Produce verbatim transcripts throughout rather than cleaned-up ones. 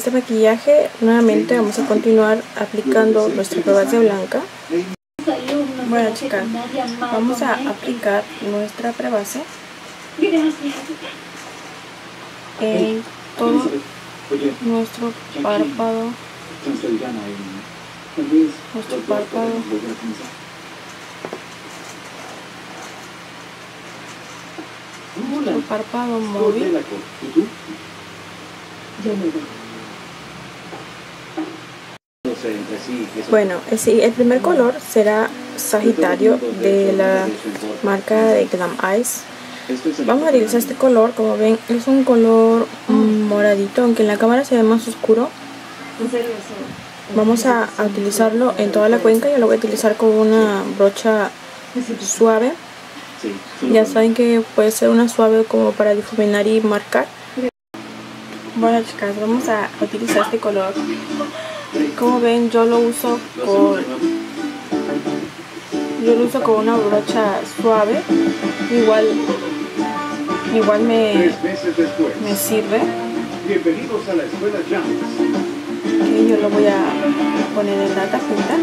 Este maquillaje nuevamente vamos a continuar aplicando nuestra prebase blanca. Bueno chicas, vamos a aplicar nuestra prebase en todo nuestro párpado, nuestro párpado, nuestro párpado móvil. Bueno, el primer color será Sagitario de la marca de Glam Eyes. Vamos a utilizar este color, como ven, es un color moradito, aunque en la cámara se ve más oscuro. Vamos a, a utilizarlo en toda la cuenca. Yo lo voy a utilizar con una brocha suave. Ya saben que puede ser una suave como para difuminar y marcar. Bueno chicas, vamos a utilizar este color. Como ven, yo lo uso con yo lo uso con una brocha suave. Igual igual me, me sirve. Bienvenidos a la escuela Jams. Okay, yo lo voy a poner en la tapita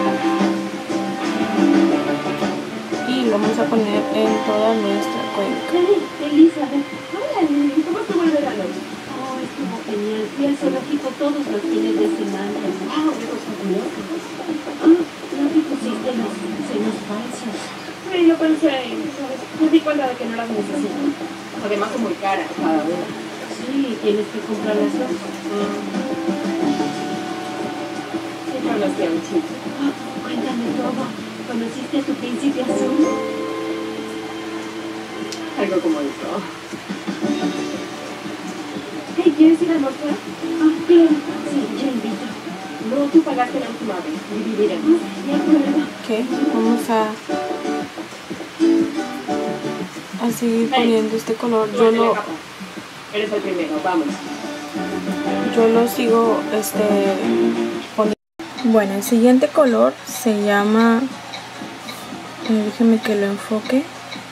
y lo vamos a poner en toda nuestra cuenca. Elizabeth, hola Lili, ¿cómo estuvo el verano? Oh, estuvo genial. Fui al zoológico todos los fines de semana. Wow, qué cosa curiosa. Ah, no te pusiste los senos falsos. Sí, lo pensé, ¿sabes? Me di cuenta de que no las necesito. Además son muy caras cada una. Sí, tienes que comprarlas dos. Mm. ¿Qué hablaste a un chico? Oh, cuéntame todo. ¿Conociste a tu príncipe azul? Algo como eso. Hey, ¿quieres ir a almorzar? Ah, claro. Sí, ya invito. No, tú pagaste la última vez. Dividiremos. De acuerdo. Ok, vamos a, a seguir poniendo este color. Yo lo, Eres el primero, vamos. yo lo sigo este, poniendo. Bueno, el siguiente color se llama, eh, déjenme que lo enfoque.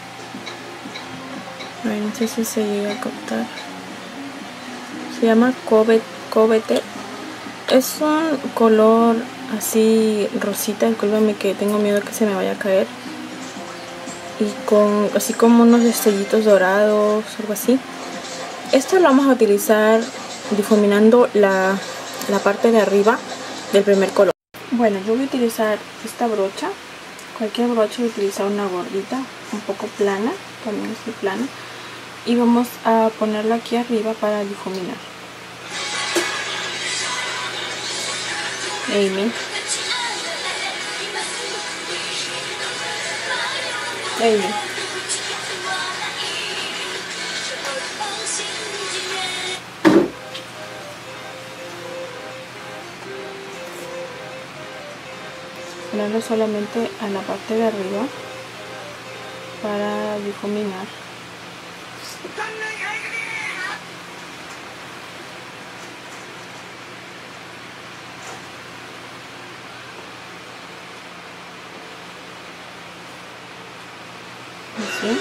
A ver, no sé si se llega a captar. Se llama Coveted. Es un color así rosita, discúlpame que tengo miedo que se me vaya a caer. Y con así como unos destellitos dorados, algo así. Esto lo vamos a utilizar difuminando la, la parte de arriba del primer color. Bueno, yo voy a utilizar esta brocha. Cualquier brocha, voy a utilizar una gordita, un poco plana, también es plana. Y vamos a ponerla aquí arriba para difuminar. Amy. Amy. Ponerlo solamente a la parte de arriba para difuminar. Así.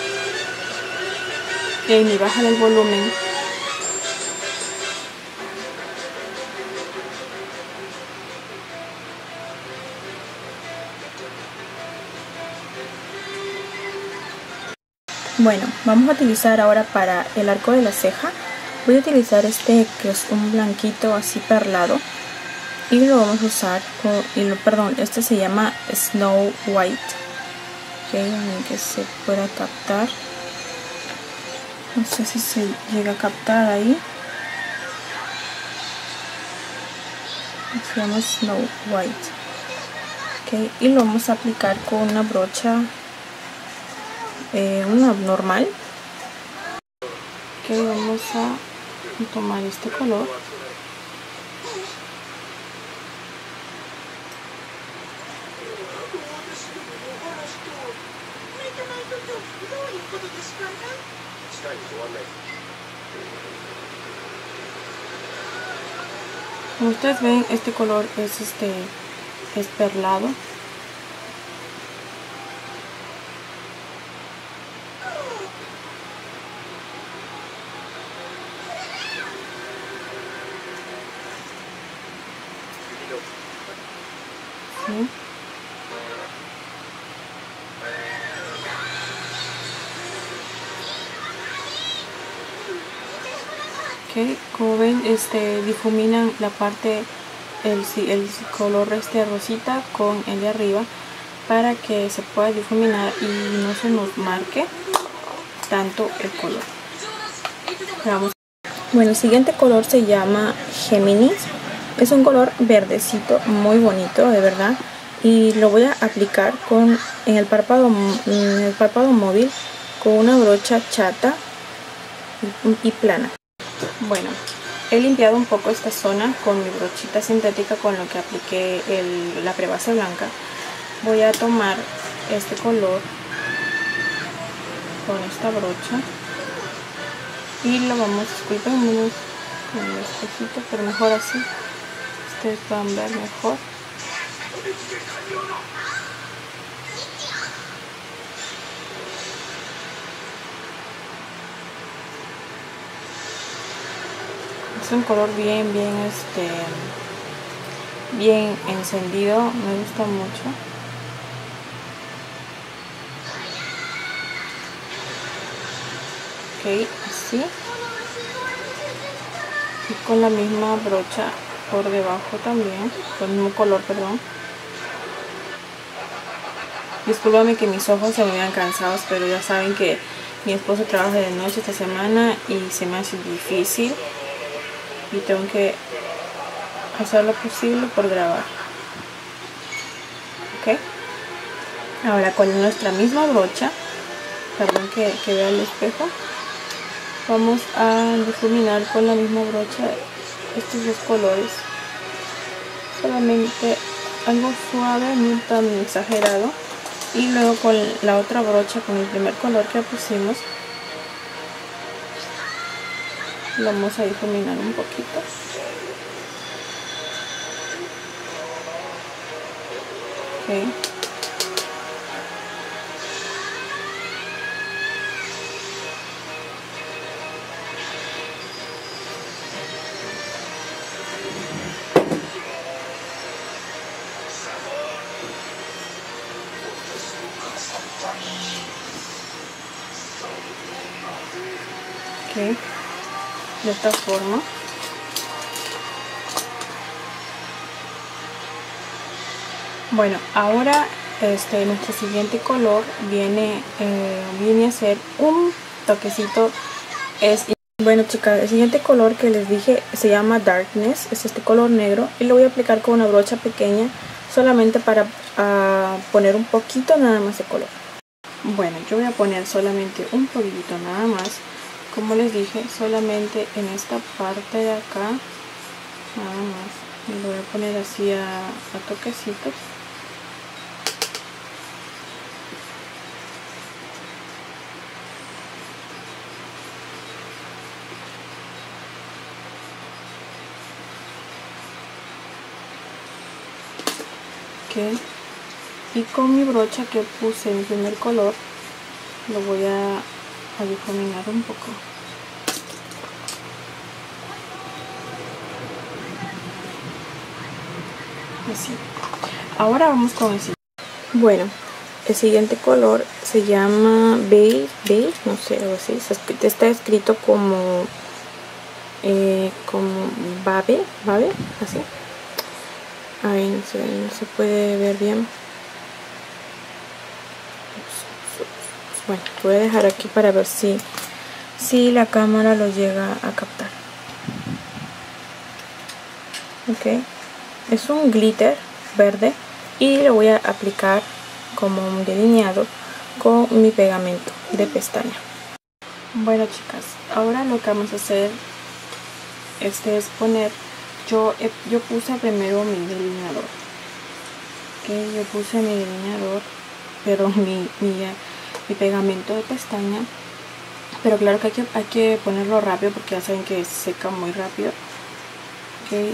Amy, bájale el volumen. Bueno, vamos a utilizar ahora para el arco de la ceja. Voy a utilizar este que es un blanquito así perlado. Y lo vamos a usar con, y lo, perdón, este se llama Snow White. Okay, que se pueda captar. No sé si se llega a captar ahí. Se llama Snow White. Okay, y lo vamos a aplicar con una brocha, eh, una normal. Okay, vamos a tomar este color. Como ustedes ven, este color es este es perlado. ¿sí? Ok, como ven, este, difuminan la parte, el, el color este rosita con el de arriba, para que se pueda difuminar y no se nos marque tanto el color. Vamos. Bueno, el siguiente color se llama Géminis. Es un color verdecito, muy bonito, de verdad. Y lo voy a aplicar con, en, el párpado, en el párpado móvil con una brocha chata y, y plana. Bueno, he limpiado un poco esta zona con mi brochita sintética con lo que apliqué el, la prebase blanca. Voy a tomar este color con esta brocha y lo vamos, disculpen con el espejito, pero mejor así, ustedes van a ver mejor. Es un color bien, bien, este, bien encendido, me gusta mucho. Ok, así. Y con la misma brocha por debajo también, con el mismo color, perdón. Discúlpame que mis ojos se me vean cansados, pero ya saben que mi esposo trabaja de noche esta semana y se me hace difícil. Y tengo que hacer lo posible por grabar. Ok. Ahora con nuestra misma brocha, perdón que, que vea el espejo, vamos a difuminar con la misma brocha estos dos colores. Solamente algo suave, no tan exagerado. Y luego con la otra brocha, con el primer color que pusimos, vamos a difuminar un poquito. Ok. Ok, de esta forma. Bueno, ahora este nuestro siguiente color viene eh, viene a ser un toquecito. Es bueno, chicas, el siguiente color que les dije se llama Darkness, es este color negro y lo voy a aplicar con una brocha pequeña solamente para uh, poner un poquito nada más de color. Bueno, yo voy a poner solamente un poquito nada más. Como les dije, solamente en esta parte de acá, nada más. Y lo voy a poner así a, a toquecitos. Ok. Y con mi brocha que puse en el primer color, lo voy a, a difuminar un poco. Así. Ahora vamos con el siguiente. Bueno, el siguiente color se llama beige, beige, no sé, algo así. Está escrito como eh, como babe, babe, así. Ahí no se, no se puede ver bien. Bueno, voy a dejar aquí para ver si, si la cámara lo llega a captar. Ok, es un glitter verde y lo voy a aplicar como un delineado con mi pegamento de pestaña. Bueno, chicas, ahora lo que vamos a hacer este es poner, yo, yo puse primero mi delineador. Ok, yo puse mi delineador, pero mi, mi mi pegamento de pestaña, pero claro que hay que, hay que ponerlo rápido porque ya saben que seca muy rápido. Okay.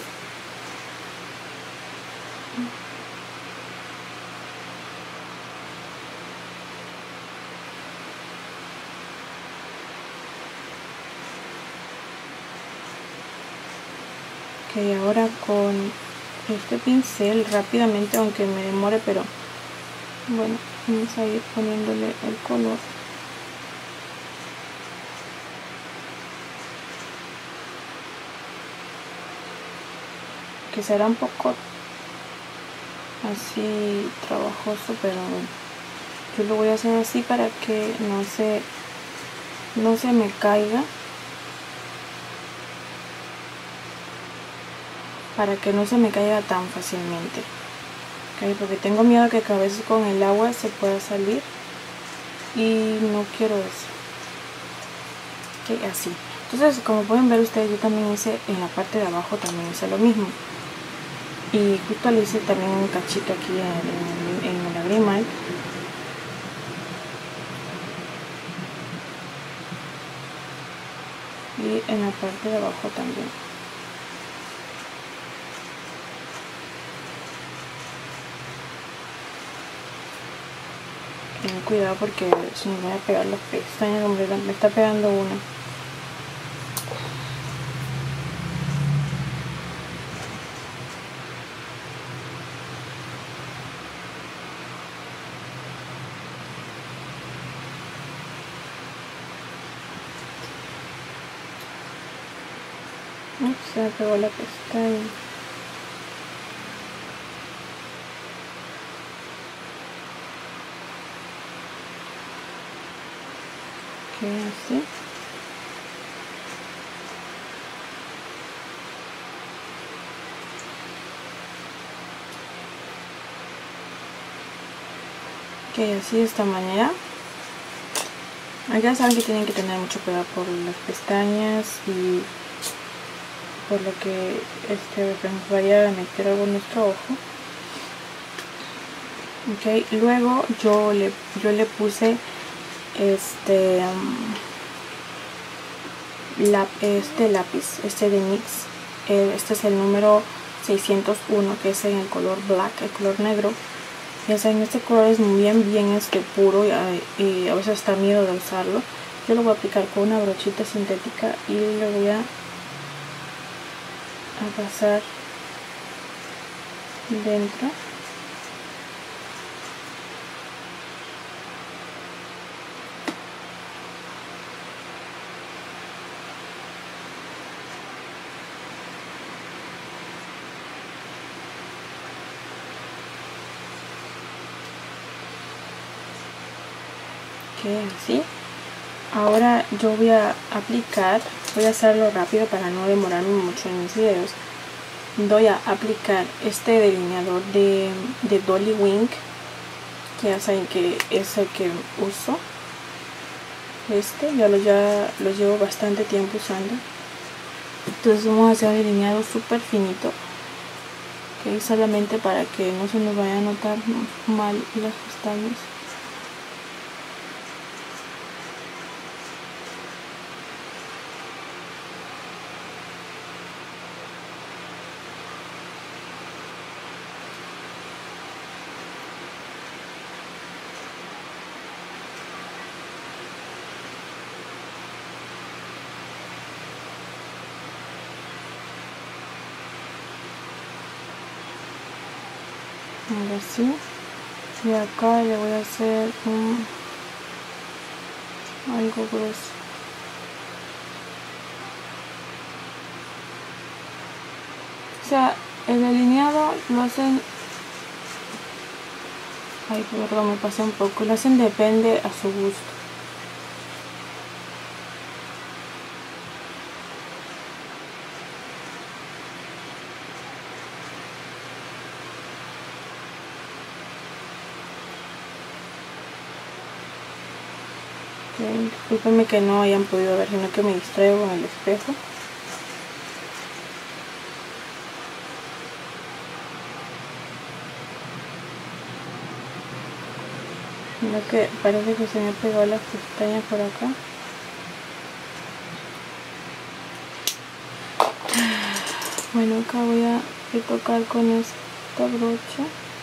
Ok, ahora con este pincel rápidamente, aunque me demore, pero bueno, vamos a ir poniéndole el color. Que será un poco así trabajoso, pero yo lo voy a hacer así para que no se no se me caiga, para que no se me caiga tan fácilmente, ¿okay? Porque tengo miedo que a veces con el agua se pueda salir y no quiero eso. ¿Okay? Así. Entonces, como pueden ver ustedes, yo también hice en la parte de abajo, también hice lo mismo. Y justo le hice también un cachito aquí en, en, en el lagrimal. Y en la parte de abajo también. Ten cuidado porque si me voy a pegar las pestañas, hombre, me está pegando una. Ups, se me pegó la pestaña. Ok, así. Ok, así de esta manera. Ya saben que tienen que tener mucho cuidado por las pestañas y por lo que este nos vaya a meter algo en nuestro ojo. Ok, luego yo le, yo le puse este, um, la, este lápiz, este de NYX. Eh, este es el número seiscientos uno, que es en el color black, el color negro. Ya saben, este color es bien, bien este puro y a, y a veces está miedo de usarlo. Yo lo voy a aplicar con una brochita sintética y le voy a, a pasar dentro. Así. Ahora yo voy a aplicar, voy a hacerlo rápido para no demorarme mucho en mis videos. Voy a aplicar este delineador de, de Dolly Wink, que ya saben que es el que uso. Este ya lo, ya lo llevo bastante tiempo usando. Entonces vamos a hacer un delineado súper finito, que es solamente para que no se nos vaya a notar mal las pestañas. Ahora sí, y acá le voy a hacer un algo grueso. O sea, el delineado lo hacen, ay perdón, me pasé un poco, lo hacen depende a su gusto. Disculpenme que no hayan podido ver, sino que me distraigo con el espejo. Mira que parece que se me pegó las pestañas por acá. Bueno, acá voy a retocar con esta brocha.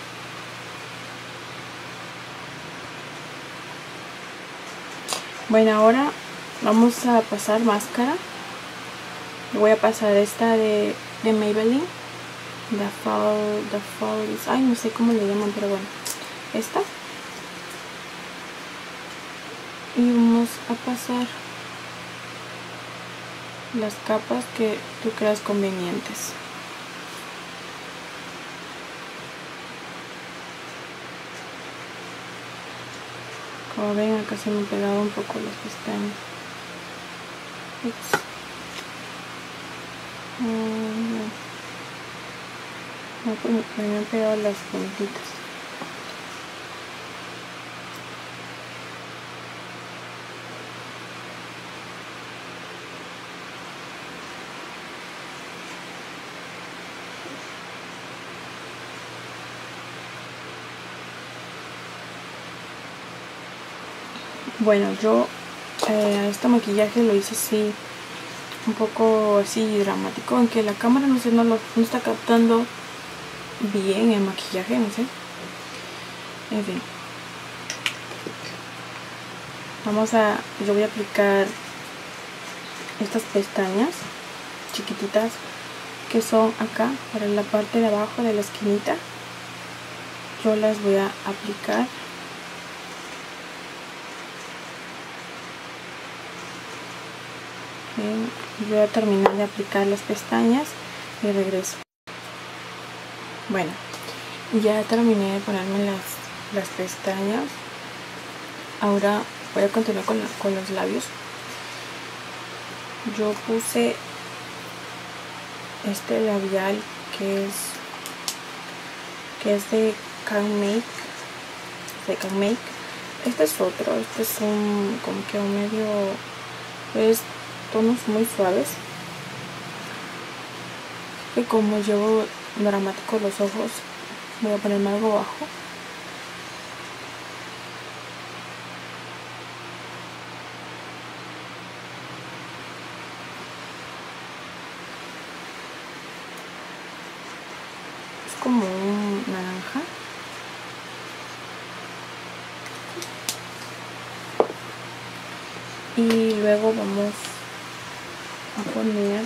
Bueno, ahora vamos a pasar máscara. Voy a pasar esta de, de Maybelline. The Fall, The Fall is, ay, no sé cómo le llaman, pero bueno, esta. Y vamos a pasar las capas que tú creas convenientes. Como ven, acá se me han pegado un poco las pestañas. Ups. Mm, no, pues me han pegado las puntitas. Bueno, yo eh, este maquillaje lo hice así, un poco así dramático, aunque la cámara no sé, no, lo, no está captando bien el maquillaje, no sé. En fin. Vamos a, yo voy a aplicar estas pestañas chiquititas que son acá, para la parte de abajo de la esquinita. Yo las voy a aplicar. Voy a terminar de aplicar las pestañas y regreso. Bueno, ya terminé de ponerme las, las pestañas. Ahora voy a continuar con, la, con los labios. Yo puse este labial que es que es de Can Make, de Can Make. Este es otro, este es un como que un medio, es tonos muy suaves, y como llevo dramático los ojos, voy a ponerme algo bajo. Es como un naranja. Y luego vamos a poner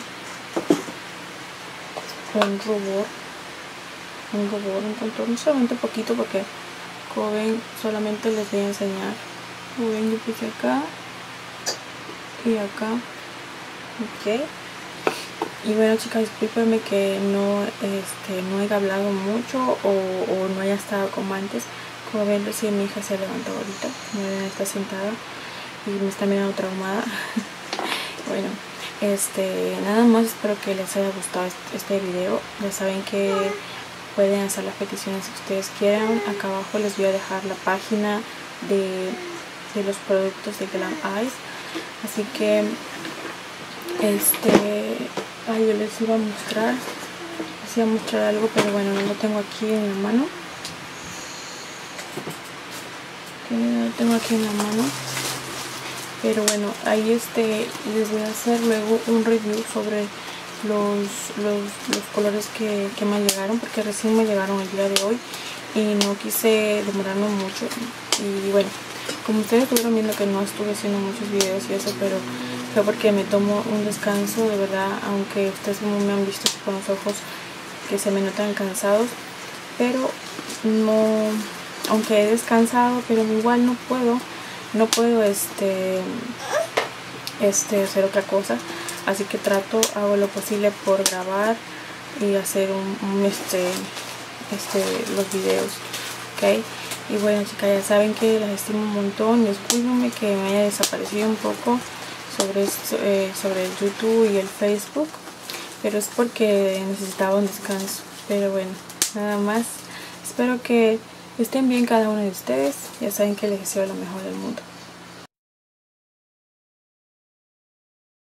un rubor, un rubor, un contorno, solamente un poquito, porque como ven solamente les voy a enseñar. Como ven, yo puse acá y acá, ok. Y bueno, chicas, discúlpenme que no este no haya hablado mucho o, o no haya estado como antes. Como ven, recién mi hija se levantó ahorita, como ven, está sentada y me está mirando traumada. Bueno, este nada más, espero que les haya gustado este, este video. Ya saben que pueden hacer las peticiones que ustedes quieran. Acá abajo les voy a dejar la página de, de los productos de Glam Eyes. Así que este ay, yo les iba a mostrar les iba a mostrar algo, pero bueno, no lo tengo aquí en la mano. No lo tengo aquí en la mano. Pero bueno, ahí este les voy a hacer luego un review sobre los, los, los colores que, que me llegaron, porque recién me llegaron el día de hoy y no quise demorarme mucho. Y bueno, como ustedes estuvieron viendo que no estuve haciendo muchos videos y eso, pero fue porque me tomo un descanso, de verdad, aunque ustedes no me han visto con los ojos que se me notan cansados, pero no, aunque he descansado, pero igual no puedo no puedo este este hacer otra cosa, así que trato, hago lo posible por grabar y hacer un, un este este los videos, ok. Y bueno, chicas, ya saben que las estimo un montón. Discúlpenme que me haya desaparecido un poco sobre esto, eh, sobre el YouTube y el Facebook, pero es porque necesitaba un descanso. Pero bueno, nada más, espero que estén bien cada uno de ustedes. Ya saben que les deseo lo mejor del mundo.